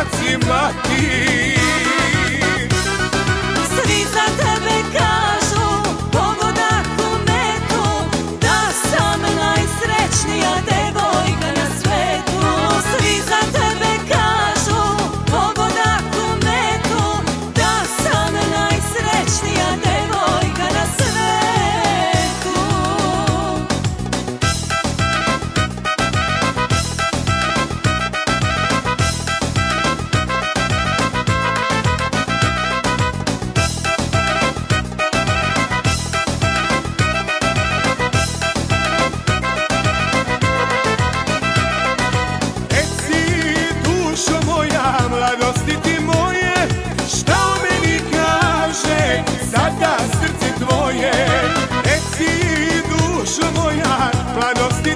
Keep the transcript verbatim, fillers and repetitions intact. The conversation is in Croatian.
junacima ti. Svi za tebe kažu, pogodak u metu, da sam najsrećnija devojka na svetu. Svi za tebe kažu, pogodak u metu, da sam najsrećnija devojka na svetu. Mladosti ti moje, šta o meni kaže sada srce tvoje? Reci dušo moja, mladosti